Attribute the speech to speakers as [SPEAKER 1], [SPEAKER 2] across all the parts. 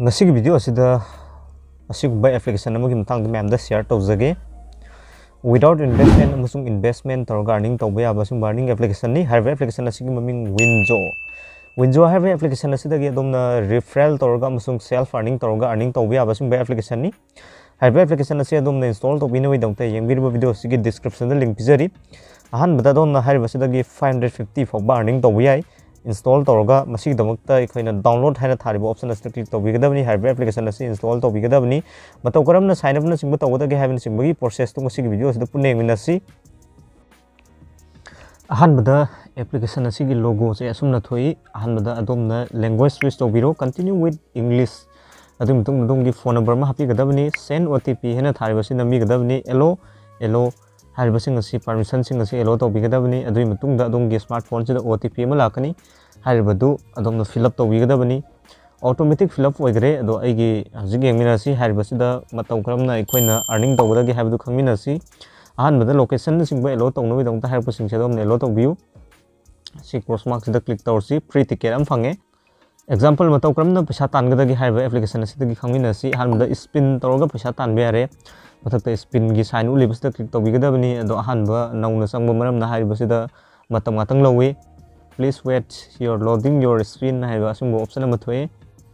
[SPEAKER 1] ngasi ki video asida asigba application amagi matang ma'am da share tawjage without investment amasung investment torga earning tawba yaba sung earning application ni harve application asigi maming Winzo harve application asida gi domna referral torga amasung self earning torga earning tawba yaba sung application ni harve application asida domna install tawbina wi dongta yengbirba video asigi description da link pijari ahan bada domna harve asida gi 550 fawba earning tawba yai install torga masig damakta ikhoina download haina thariba option as click tawbigadabni harve application as install tawbigadabni mataw karamna sign up na singba tawgada ge havin singbagi process tu masig video asida punne minasi ahan bada application asigi logo se asumna thoi ahan bada adomna language switch tawbiro continue with english adu mutung donggi phone number ma happy gadabni send otp haina thariba sin mi gadabni hello hariba sing asi permission sing asi allow tawbigadabni adui matungda adongi smartphone sida OTP ma lakani hariba du adomna fill up tawbigadabni automatic fill up oigre ado aigi hajig yengmina si hariba sida mataw karamna ikoina earning tawgadagi habdu khangmina si ahan bada location singba allow tawnawi dongta hariba sing sedom allow tawbiu si cross mark sida click tawsi free ticket am phange example mataw karamna paisa tangadagi hariba application sidagi khangmina si ahan bada spin tawga paisa tanbe are mathakta spin gi sign uli basda click tawbigadabni ado ahanba nauna sangba maramna haribasida matam ngatang lawi please wait your loading your spin haiba asungba option ama thoe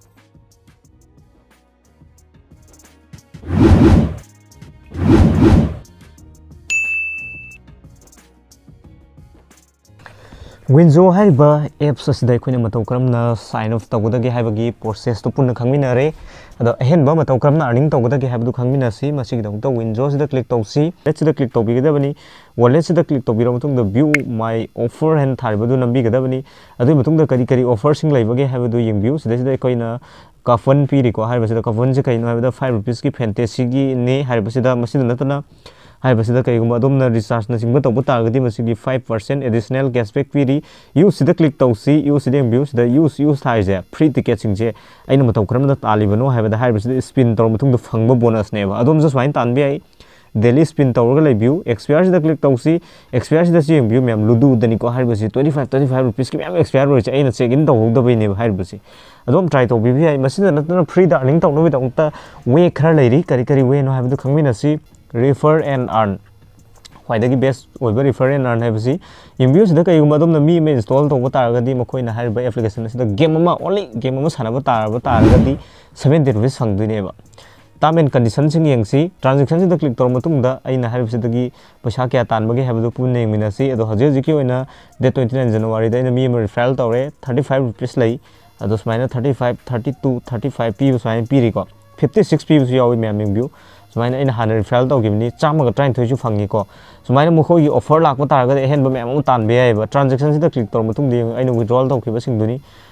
[SPEAKER 1] Winzo haiba apps asida ikhoina mataw karamna sign off tawgadagi haibagi process to punna khangminare ado ahenba mataw karamna earning tawgadagi haibdu khangminasi masigi dongta Winzo sida click tawsi let's sida click tawbigadabani wallet sida click tawbira matungda view my offer and tharibadu nambigadabani adu matungda kari offer sing laibage haibadu yengview sida ikhoina kafan piri ko haibasida kafan se kaino haibada 5 rupees ki fantasy gi ne haibasida masida natana haibasida kaigumba adomna recharge na singba tawba targadi masigi 5% additional cashback piri use sida click tawsi use sida view sida use thaise free ticket singje aina mataw karamna talibano haibada haibasida spin tawr matungda phangba bonus neba adom just fine tanbi ai daily spin tawrga lai view expire sida click tawsi expire sida sing view mem ludu dani ko haibasi 35 rupees ki mem expire roi aina check in tawhogda bai neba haibasi adom try tawbi bi ai masida natna free da earning tawno bi dongta way khara lairi kari way no haibadu khangminasi refer and earn khwaidagi best oiba refer and earn haibasi yengview sida kaigumba adomna mi me install tawba taragadi makoina hariba application sida game ama only game ama sanaba taragadi 70 rupees fangduineba term and condition sing yengsi transaction sida click tor matungda aina haribisidagi paisa kya tanbage habadu punne minasi ado haji ki oina date 29 January da ina mi referral tawre 35 rupees lai ado smaina 35 32 35 p smaina piri ko 56 p yawi mem view sumaina ina hana referral tawgibni chamaga train thoisu fangi ko sumaina mukhogi offer lakpa taragada henba mem am tanbe yaiba transaction sida click tor matungdi aina withdrawal tawkiba singduni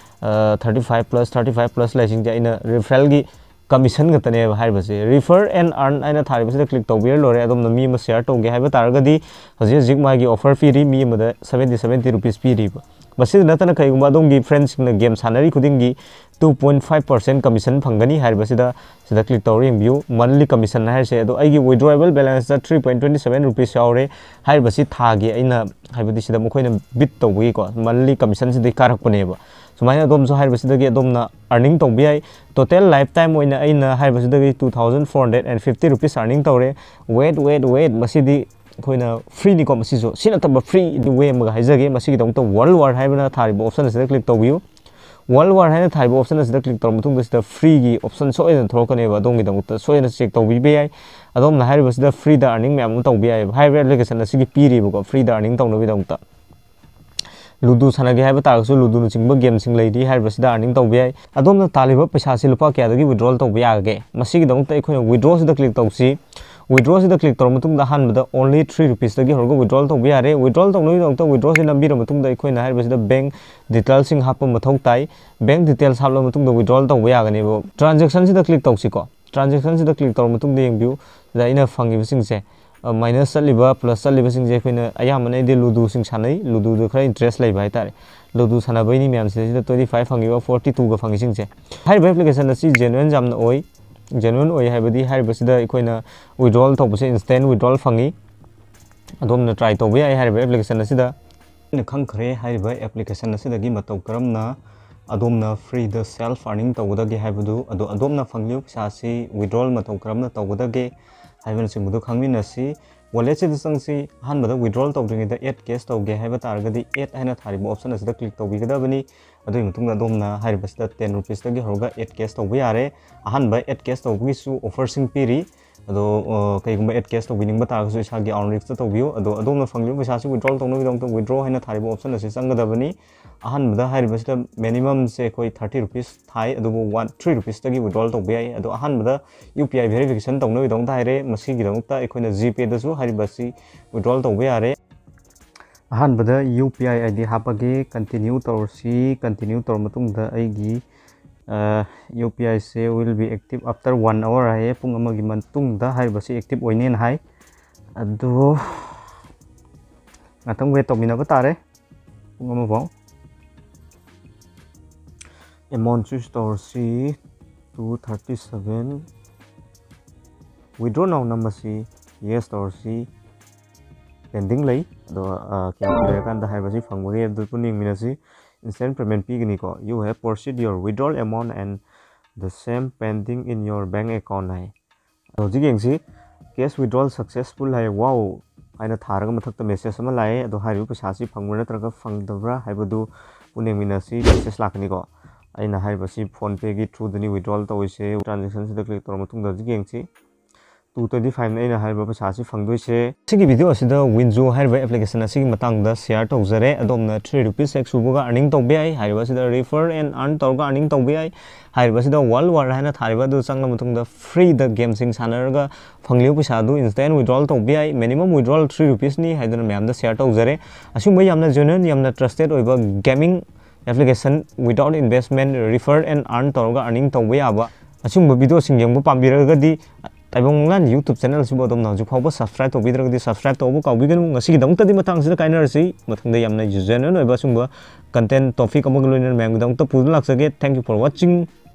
[SPEAKER 1] 35 plus lai singja ina referral gi commission gatane haibase refer and earn aina tharibasida click tawbir lore adom mi ma share tawge haiba taragadi haji magi offer piri mi ma 70 rupees piri basi natana kaigumba adongi friends na game sanari khudingi 2.5% commission phangani haibasida sida click tawring view monthly commission haise ado aigi withdrawable balance 3.27 rupees yaure haibasi thagi aina haibadi sida mokoina bit tawgi ko monthly commission sida karakpaneba sumaina adom so haibasida gi adom na earning tawbi ai total lifetime oina aina haibasida gi 2450 rupees earning tawre wait masidi koina free ni ko masiso sina taba free the way ma haijage masigi dong to world war haibana thariba option sida click tawbiu world war haina thariba option sida click tor mutung sida free gi option so ina thorokane ba dong gi dong to so ina check tawbi be ai adom na hariba sida free da earning mem tawbi ai hybrid application asigi piri ba ko free da earning tawno bi dong ta ludu sanagi haiba taragsu ludu nu chingba game sing leidi haiba sida earning tawbi ai adom na taliba paisa si lupa kya dagi withdrawal tawbi age masigi dong ta ikhoina withdraw sida click tawsi withdraw sida click tor mutung da han bada only 3 rupees dagi horgo withdrawal tawbi are withdrawal tawno dong ta withdraw sida nambira mutung da ikhoina haiba sida bank details sing hapa mathau tai bank details hapla mutung da withdrawal tawbi agane bo transaction sida click tawsi ko transaction sida click tor mutung da yengbiu da ina fangi sing se minus saliba plus saliba sing je khoina ayamane de ludu sing sanai ludu de khara interest lai bai tare ludu sana bai ni myam sida 25 fangi ba 42 ga fangi sing je hai application asi genuine jamna oi genuine oi haibadi haibasida ikoina withdrawal tawbase instant withdrawal fangi adom na try tawbe ai haiba application asida na khangkhre haiba application asida gi mataw karamna adom free the self earning tawdage haibadu ado adom fangliu psasi withdrawal matau karamna tawdage haibana singbudu khangminasi wallet se sangsi hanbada withdrawal tawdringe da add cash tawge haiba targadi add haina thariba option asida click tawbigadabani adoi mutunga adom hairibasida 10 rupees tagi horga add cash tawba yare hanba add cash tawbagi su offer sing piri ado kaigumba add cash tawbining ba targasu isagi earnings tawbiu ado adom fangliu psasi withdrawal tawno bidong to withdraw haina thariba option asi sangadabani ahanbada hairibasida minimum se koi 30 rupees thai adubu 3 rupees tagi withdrawal tawba yai ado ahanbada UPI verification tawno bidong taire masigi damukta ekhona GPay dasu hairibasi withdrawal tawba yare ahanbada UPI ID hapage continue torsi continue tor matungda aigi UPI se will be active after 1 hour hai pung amagi mantungda hairibasi active oinen hai ado ngatang wait tawmina batare pung amabong amount to store C 237 withdraw now namasi yes store C pending lay do kya pire kan da haibasi phangwage abdul puning minasi instant payment pigini ko you have proceed your withdrawal amount and the same pending in your bank account hai do jigengsi cash withdrawal successful hai wow aina tharaga mathakta message ama lai do hairu pasasi phangwara traga phangdabra haibadu puning minasi message lakni ko aina haibasi phone pay gi through dani withdrawal tawise transaction sida click tor matungda jigengsi 225 aina haiba pasasi phangdoise sigi video asida winzo haiba application asigi matangda share tawjare adomna 3 rupees ek subuga earning tawbe ai haiba sida refer and earn tawga earning tawbe ai haiba sida world war haina thariba du changla matungda free the game sing sanarga phangliu pisa du instant withdrawal tawbe ai minimum withdrawal 3 rupees ni haidana mayamda share tawjare asumba yamna genuine yamna trusted oiba gaming application without investment refer and earn tawga earning tawbe aba asumba video sing yengba pambiragadi Taibang Manglan YouTube channel sibo adom na juk phawba subscribe to bidragdi subscribe to bu kawbigan ngasi gidang tadi matang sida kainarsi mathangda yamna user no noiba sumba content topic amag loiner mayam gidang to pudun laksage thank you for watching